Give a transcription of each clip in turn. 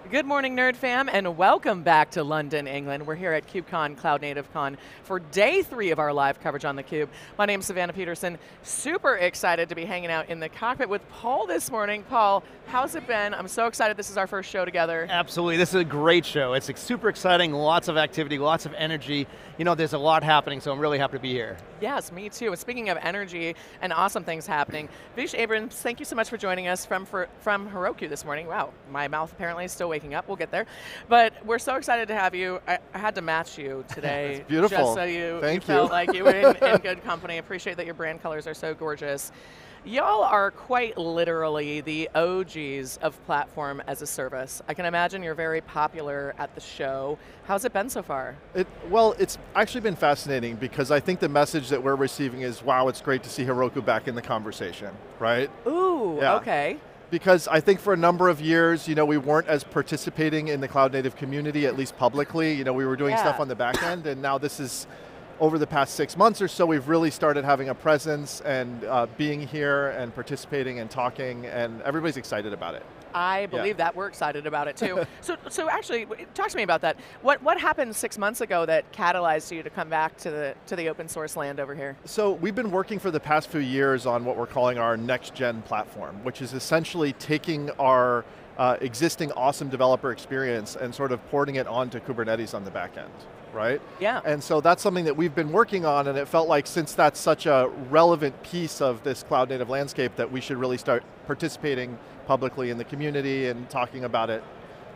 Good morning, Nerd Fam, and welcome back to London, England. We're here at KubeCon+CloudNativeCon for day 3 of our live coverage on theCUBE. My name's Savannah Peterson. Super excited to be hanging out in the cockpit with Paul this morning. Paul, how's it been? I'm so excited this is our first show together. Absolutely, this is a great show. It's super exciting, lots of activity, lots of energy. You know, there's a lot happening, so I'm really happy to be here. Yes, me too. Speaking of energy and awesome things happening, Vish Abrams, thank you so much for joining us from Heroku this morning. Wow, my mouth apparently is still waking up. We'll get there. But we're so excited to have you. I had to match you today. It's beautiful. Just so you felt like you were in good company. Appreciate that your brand colors are so gorgeous. Y'all are quite literally the OGs of platform as a service. I can imagine you're very popular at the show. How's it been so far? Well, it's actually been fascinating because I think the message that we're receiving is, wow, it's great to see Heroku back in the conversation, right? Ooh, yeah. Okay. Because I think for a number of years, you know, we weren't as participating in the cloud native community, at least publicly. You know, we were doing stuff on the back end, and now this is, over the past 6 months or so, we've really started having a presence and being here and participating and talking, and everybody's excited about it. I believe that we're excited about it too. so actually, talk to me about that. What happened 6 months ago that catalyzed you to come back to the open source land over here? So we've been working for the past few years on what we're calling our next gen platform, which is essentially taking our existing awesome developer experience and sort of porting it onto Kubernetes on the back end. Right? Yeah. And so that's something that we've been working on, and it felt like since that's such a relevant piece of this cloud native landscape that we should really start participating publicly in the community and talking about it.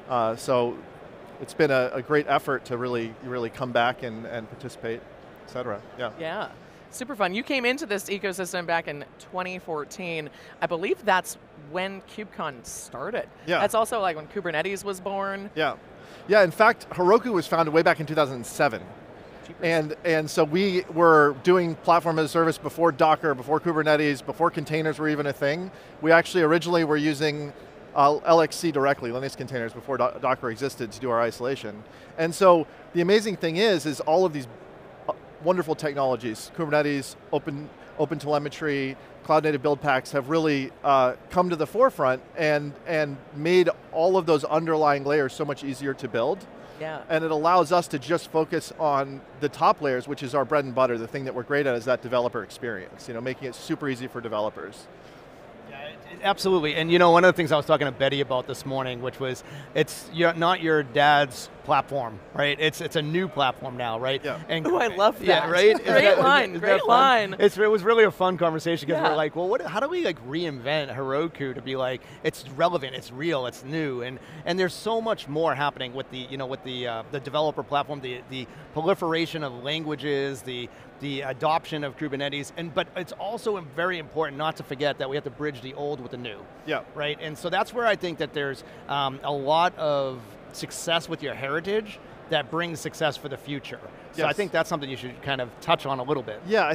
So it's been a great effort to really come back and participate, et cetera. Yeah. Yeah. Super fun. You came into this ecosystem back in 2014. I believe that's when KubeCon started. Yeah. That's also like when Kubernetes was born. Yeah. Yeah, in fact, Heroku was founded way back in 2007. And so we were doing platform as a service before Docker, before Kubernetes, before containers were even a thing. We actually originally were using LXC directly, Linux containers, before Docker existed to do our isolation. And so the amazing thing is all of these wonderful technologies, Kubernetes, open telemetry, cloud native build packs have really come to the forefront and made all of those underlying layers so much easier to build. Yeah. And it allows us to just focus on the top layers, which is our bread and butter. The thing that we're great at is that developer experience, you know, making it super easy for developers. Absolutely, and you know, one of the things I was talking to Betty about this morning, which was, it's not your dad's platform, right? It's a new platform now, right? Yeah. And I love that. Yeah, right? Great line, great line. It was really a fun conversation because we're like, well, how do we like reinvent Heroku to be like, it's relevant, it's real, it's new, and there's so much more happening with the developer platform, the proliferation of languages, the adoption of Kubernetes, but it's also very important not to forget that we have to bridge the old with the new. Yeah. Right, and so that's where I think that there's a lot of success with your heritage that brings success for the future. So yes. I think that's something you should kind of touch on a little bit. Yeah,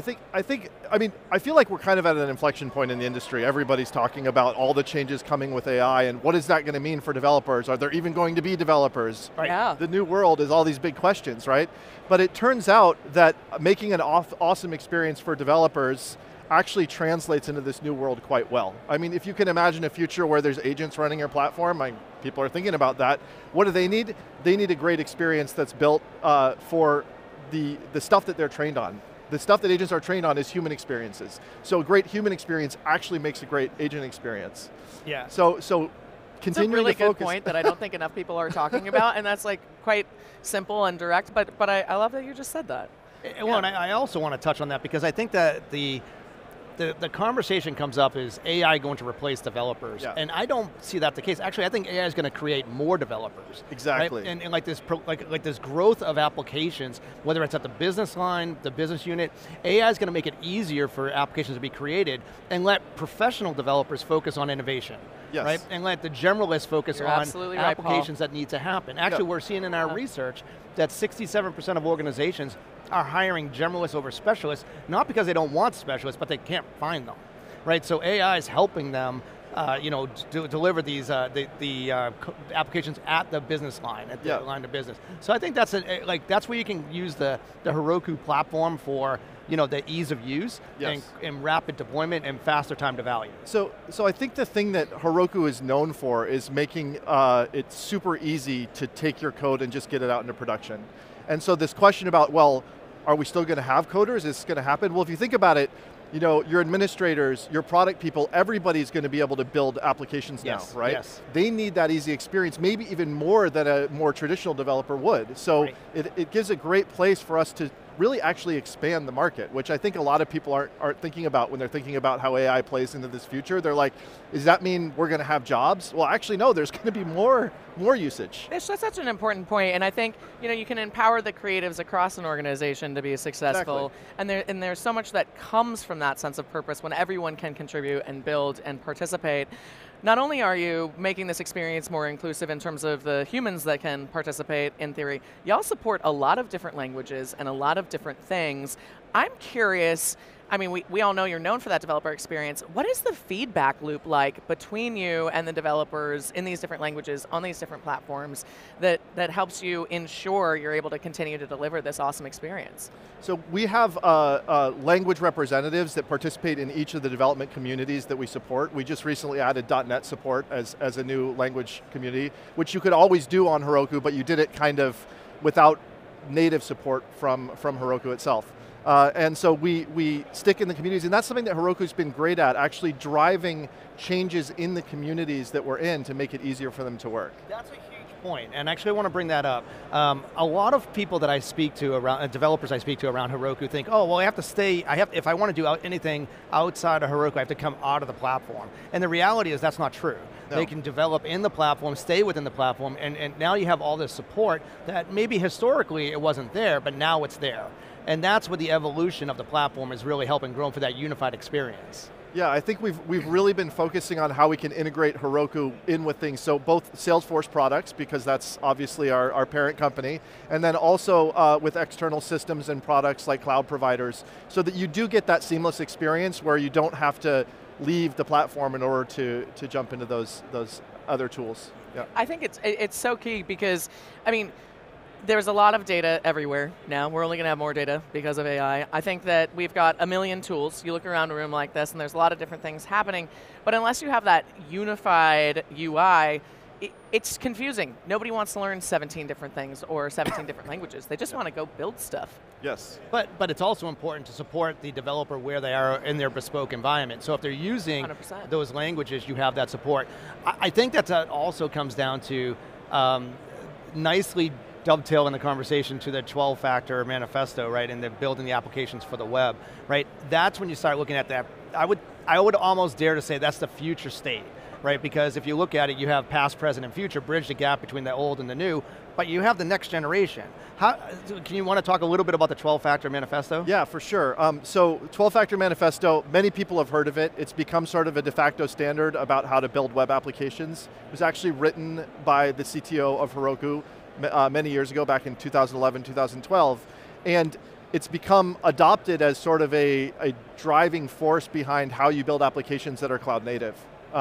I feel like we're kind of at an inflection point in the industry. Everybody's talking about all the changes coming with AI and what is that going to mean for developers? Are there even going to be developers? Right. Yeah. The new world is all these big questions, right? But it turns out that making an awesome experience for developers actually translates into this new world quite well. I mean, if you can imagine a future where there's agents running your platform, people are thinking about that. What do they need? They need a great experience that's built for the stuff that they're trained on. The stuff that agents are trained on is human experiences. So a great human experience actually makes a great agent experience. Yeah. So continuing to focus. It's a really good point that I don't think enough people are talking about, and that's like quite simple and direct, but I love that you just said that. Well, and I also want to touch on that because I think that the conversation comes up, is AI going to replace developers? Yeah. And I don't see that the case. Actually, I think AI is going to create more developers. Exactly. Right? And like this growth of applications, whether it's at the business line, the business unit, AI is going to make it easier for applications to be created and let professional developers focus on innovation. Yes. Right? And let the generalists focus on applications that need to happen. Actually, we're seeing in our research that 67% of organizations are hiring generalists over specialists, not because they don't want specialists, but they can't find them, right? So AI is helping them deliver these the applications at the business line, at the line of business. So I think that's that's where you can use the Heroku platform for the ease of use and rapid deployment and faster time to value. So I think the thing that Heroku is known for is making it super easy to take your code and just get it out into production. And so this question about, well, are we still going to have coders? Is this going to happen? Well, if you think about it, your administrators, your product people, everybody's going to be able to build applications now, right? Yes. They need that easy experience, maybe even more than a more traditional developer would. So it gives a great place for us to really actually expand the market, which I think a lot of people aren't thinking about when they're thinking about how AI plays into this future. They're like, does that mean we're going to have jobs? Well, actually no, there's going to be more usage. That's such an important point, and I think you can empower the creatives across an organization to be successful, and there's so much that comes from that sense of purpose when everyone can contribute and build and participate. Not only are you making this experience more inclusive in terms of the humans that can participate in theory, you all support a lot of different languages and a lot of different things. I'm curious, I mean, we all know you're known for that developer experience. What is the feedback loop like between you and the developers in these different languages, on these different platforms, that helps you ensure you're able to continue to deliver this awesome experience? So we have language representatives that participate in each of the development communities that we support. We just recently added .NET support as a new language community, which you could always do on Heroku, but you did it kind of without native support from Heroku itself. And so we stick in the communities, and that's something that Heroku's been great at, actually driving changes in the communities that we're in to make it easier for them to work. That's a huge point, and actually I want to bring that up. A lot of people that I speak to around, developers I speak to around Heroku think, oh, well I have to stay, if I want to do anything outside of Heroku, I have to come out of the platform. And the reality is that's not true. No. They can develop in the platform, stay within the platform, and now you have all this support that maybe historically it wasn't there, but now it's there. And that's where the evolution of the platform is really helping grow for that unified experience. Yeah, I think we've really been focusing on how we can integrate Heroku in with things. So both Salesforce products, because that's obviously our parent company, and then also with external systems and products like cloud providers, so that you do get that seamless experience where you don't have to leave the platform in order to jump into those other tools. Yeah. I think it's so key because, I mean, there's a lot of data everywhere now. We're only going to have more data because of AI. I think that we've got a million tools. You look around a room like this and there's a lot of different things happening, but unless you have that unified UI, it's confusing. Nobody wants to learn 17 different things or 17 different languages. They just want to go build stuff. Yes. But it's also important to support the developer where they are in their bespoke environment. So if they're using 100%. Those languages, you have that support. I think that also comes down to nicely dovetailing the conversation to the 12-factor manifesto, right, and the building the applications for the web, right? That's when you start looking at that. I would almost dare to say that's the future state, right? Because if you look at it, you have past, present, and future, bridge the gap between the old and the new, but you have the next generation. Can you want to talk a little bit about the 12-factor manifesto? Yeah, for sure. So 12-factor manifesto, many people have heard of it. It's become sort of a de facto standard about how to build web applications. It was actually written by the CTO of Heroku many years ago, back in 2011, 2012, and it's become adopted as sort of a driving force behind how you build applications that are cloud native.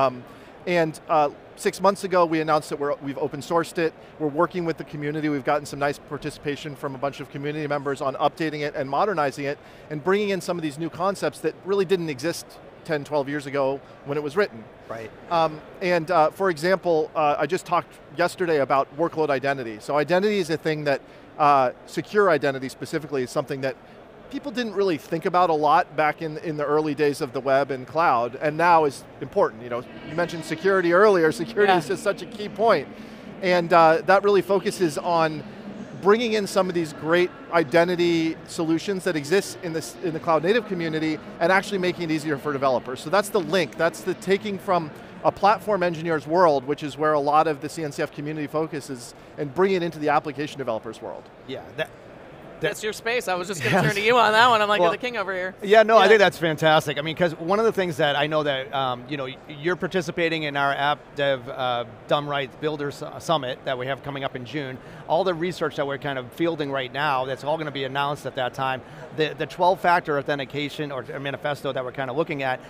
6 months ago, we announced that we've open sourced it. We're working with the community. We've gotten some nice participation from a bunch of community members on updating it and modernizing it and bringing in some of these new concepts that really didn't exist 10, 12 years ago when it was written. Right. For example, I just talked yesterday about workload identity. So identity is a thing that, secure identity specifically, is something that people didn't really think about a lot back in the early days of the web and cloud, and now is important. You mentioned security earlier. Security is just such a key point. And that really focuses on bringing in some of these great identity solutions that exist in the cloud native community and actually making it easier for developers. So that's the link. That's the taking from a platform engineer's world, which is where a lot of the CNCF community focuses, and bring it into the application developers world. Yeah, That's your space. I was just going to turn to you on that one. I'm like, you're the king over here. Yeah, no, I think that's fantastic. I mean, because one of the things that I know that you're participating in our App Dev Dumb Right Builders Summit that we have coming up in June. All the research that we're kind of fielding right now, that's all going to be announced at that time. The 12-factor authentication or manifesto that we're kind of looking at,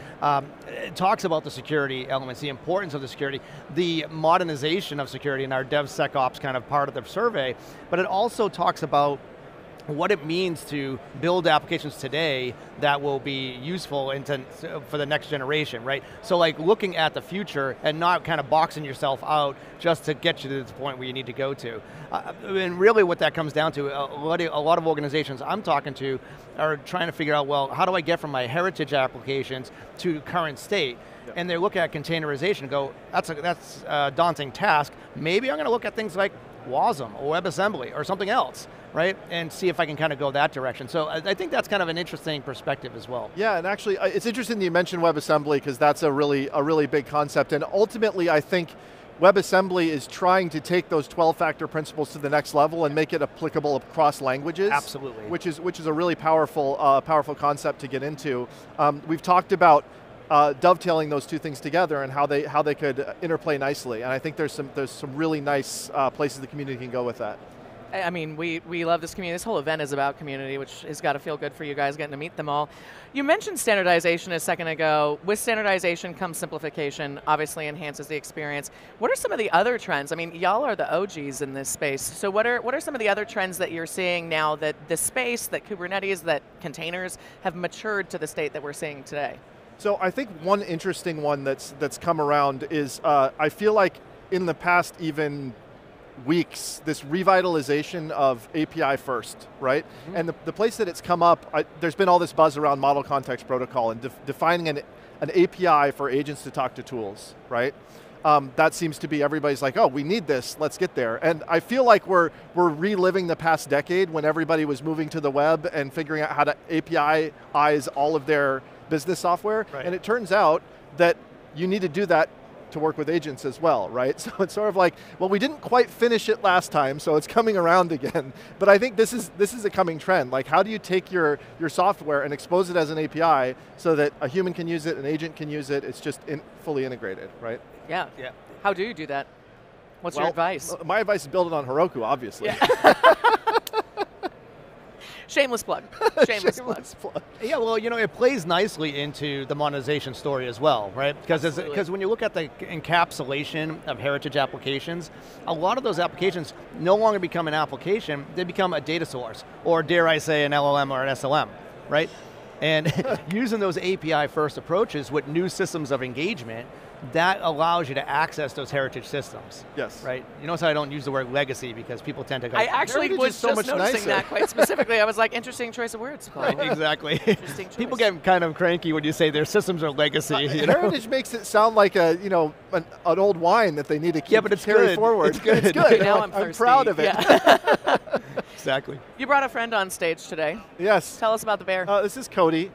it talks about the security elements, the importance of the security, the modernization of security in our DevSecOps kind of part of the survey, but it also talks about what it means to build applications today that will be useful for the next generation, right? So like looking at the future and not kind of boxing yourself out just to get you to the point where you need to go to. And really what that comes down to, a lot of organizations I'm talking to are trying to figure out, well, how do I get from my heritage applications to current state? Yep. And they look at containerization and go, that's a daunting task. Maybe I'm going to look at things like WASM or WebAssembly or something else, right? And see if I can kind of go that direction. So I think that's kind of an interesting perspective as well. Yeah, and actually it's interesting that you mentioned WebAssembly because that's a really big concept. And ultimately I think WebAssembly is trying to take those 12-factor principles to the next level and make it applicable across languages. Absolutely. Which is a really powerful concept to get into. We've talked about dovetailing those two things together and how they could interplay nicely. And I think there's some really nice places the community can go with that. I mean, we love this community. This whole event is about community, which has got to feel good for you guys getting to meet them all. You mentioned standardization a second ago. With standardization comes simplification, obviously enhances the experience. What are some of the other trends? I mean, y'all are the OGs in this space. So what are some of the other trends that you're seeing now that the space, that Kubernetes, that containers have matured to the state that we're seeing today? So I think one interesting one that's come around is I feel like in the past even weeks, this revitalization of API first, right? Mm-hmm. And the place that it's come up, there's been all this buzz around model context protocol and defining an API for agents to talk to tools, right? That seems to be everybody's like, oh, we need this, let's get there. And I feel like we're reliving the past decade when everybody was moving to the web and figuring out how to APIize all of their business software. Right. And it turns out that you need to do that to work with agents as well, right? So it's sort of like, well, we didn't quite finish it last time, so it's coming around again. But I think this is a coming trend. Like, how do you take your software and expose it as an API so that a human can use it, an agent can use it, it's just fully integrated, right? Yeah. How do you do that? What's your advice? My advice is build it on Heroku, obviously. Yeah. Shameless plug. Shameless plug. Yeah, well, it plays nicely into the monetization story as well, right? Because when you look at the encapsulation of heritage applications, a lot of those applications no longer become an application, they become a data source, or dare I say an LLM or an SLM, right? And using those API first approaches with new systems of engagement, that allows you to access those heritage systems. Yes. Right? You notice I don't use the word legacy because people tend to go, I actually was just noticing that quite specifically. I was like, interesting choice of words, Paul. Exactly. Interesting choice. People get kind of cranky when you say their systems are legacy. Heritage makes it sound like an old wine that they need to keep but carry forward. It's good. It's good. Now I'm proud of it. Yeah. Exactly. You brought a friend on stage today. Yes. Tell us about the bear. This is Cody.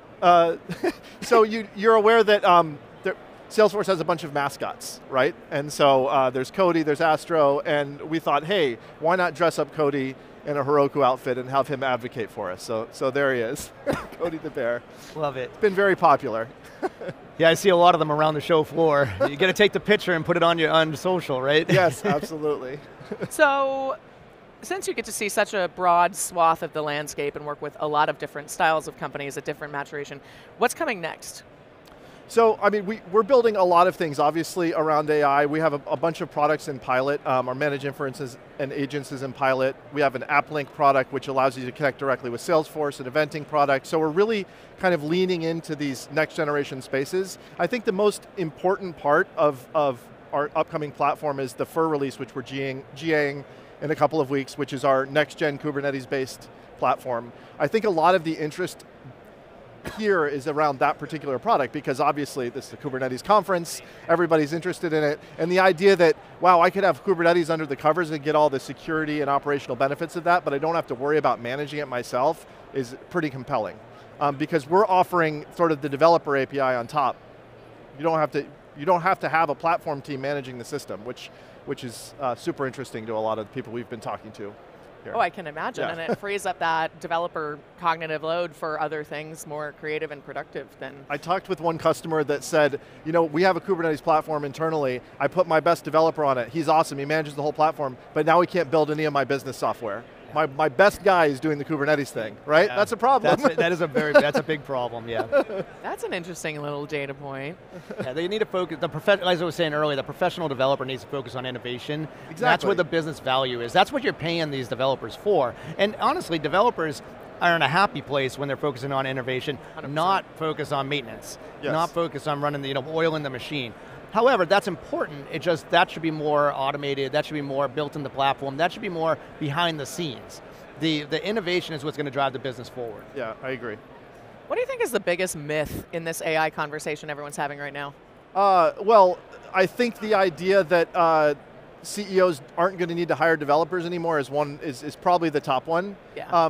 So you're aware that Salesforce has a bunch of mascots, right? And so there's Cody, there's Astro, and we thought, hey, why not dress up Cody in a Heroku outfit and have him advocate for us? So there he is, Cody the bear. Love it. It's been very popular. Yeah, I see a lot of them around the show floor. You got to take the picture and put it on social, right? Yes, absolutely. So, since you get to see such a broad swath of the landscape and work with a lot of different styles of companies at different maturation, what's coming next? So, I mean, we're building a lot of things, obviously, around AI. We have a bunch of products in pilot. Our managed inferences and agents is in pilot. We have an app link product, which allows you to connect directly with Salesforce, an eventing product. So we're really kind of leaning into these next generation spaces. I think the most important part of our upcoming platform is the FUR release, which we're GAing in a couple of weeks, which is our next-gen Kubernetes-based platform. I think a lot of the interest here is around that particular product because obviously this is a Kubernetes conference, everybody's interested in it, and the idea that, wow, I could have Kubernetes under the covers and get all the security and operational benefits of that, but I don't have to worry about managing it myself is pretty compelling. Because we're offering sort of the developer API on top. You don't have to have a platform team managing the system, which is super interesting to a lot of the people we've been talking to. here. Oh, I can imagine, and it frees up that developer cognitive load for other things more creative and productive than... I talked with one customer that said, we have a Kubernetes platform internally, I put my best developer on it, he's awesome, he manages the whole platform, but now he can't build any of my business software. My best guy is doing the Kubernetes thing, right? Yeah. That's a problem. That's a big problem, yeah. That's an interesting little data point. Yeah, they need to focus, as I was saying earlier, the professional developer needs to focus on innovation. Exactly. That's where the business value is. That's what you're paying these developers for. And honestly, developers are in a happy place when they're focusing on innovation, 100%. Not focus on maintenance, not focus on running the oil in the machine. However, that's important, that should be more automated, that should be more built in the platform, that should be more behind the scenes. The innovation is what's going to drive the business forward. Yeah, I agree. What do you think is the biggest myth in this AI conversation everyone's having right now? Well, I think the idea that CEOs aren't going to need to hire developers anymore is probably the top one. Yeah.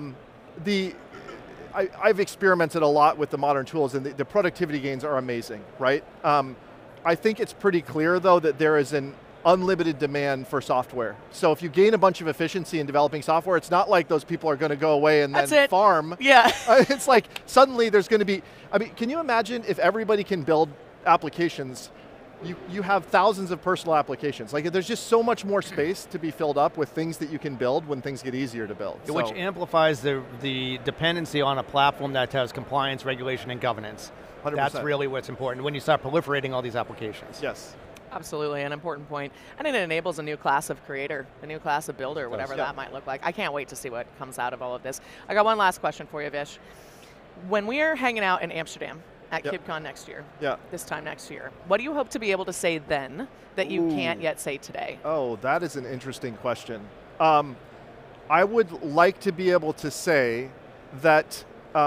I've experimented a lot with the modern tools, and the productivity gains are amazing, right? I think it's pretty clear, though, that there is an unlimited demand for software. So if you gain a bunch of efficiency in developing software, it's not like those people are going to go away and then farm. Yeah. It's like suddenly there's going to be, can you imagine if everybody can build applications, you have thousands of personal applications. Like there's just so much more space to be filled up with things that you can build when things get easier to build. Which amplifies the dependency on a platform that has compliance, regulation, and governance. 100%. That's really what's important when you start proliferating all these applications. Yes. Absolutely, an important point. And it enables a new class of creator, a new class of builder, whatever that might look like. I can't wait to see what comes out of all of this. I got one last question for you, Vish. When we're hanging out in Amsterdam at KubeCon next year, this time next year, what do you hope to be able to say then that you can't yet say today? Oh, that is an interesting question. I would like to be able to say that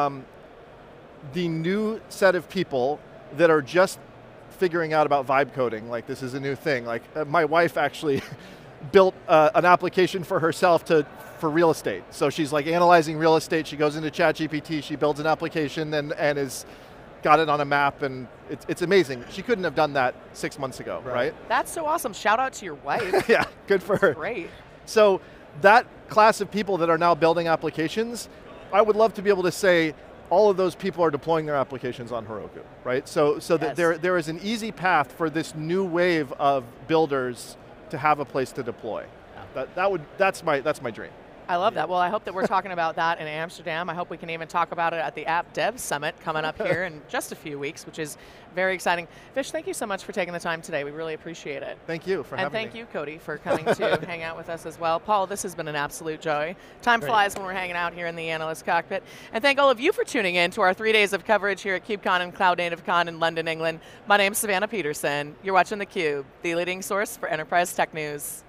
the new set of people that are just figuring out about vibe coding, like this is a new thing. Like my wife actually built an application for herself for real estate. So she's like analyzing real estate, she goes into ChatGPT, she builds an application and is got it on a map, and it's amazing. She couldn't have done that 6 months ago, right? That's so awesome. Shout out to your wife. Yeah, good for her. Great. So that class of people that are now building applications, I would love to be able to say, all of those people are deploying their applications on Heroku, right? So that there is an easy path for this new wave of builders to have a place to deploy. That's my dream. I love that. Well, I hope that we're talking about that in Amsterdam. I hope we can even talk about it at the App Dev Summit coming up here in just a few weeks, which is very exciting. Vish, thank you so much for taking the time today. We really appreciate it. Thank you for having me. And thank you, Cody, for coming to hang out with us as well. Paul, this has been an absolute joy. Time flies when we're hanging out here in the Analyst Cockpit. And thank all of you for tuning in to our 3 days of coverage here at KubeCon and CloudNativeCon in London, England. My name's Savannah Peterson. You're watching theCUBE, the leading source for enterprise tech news.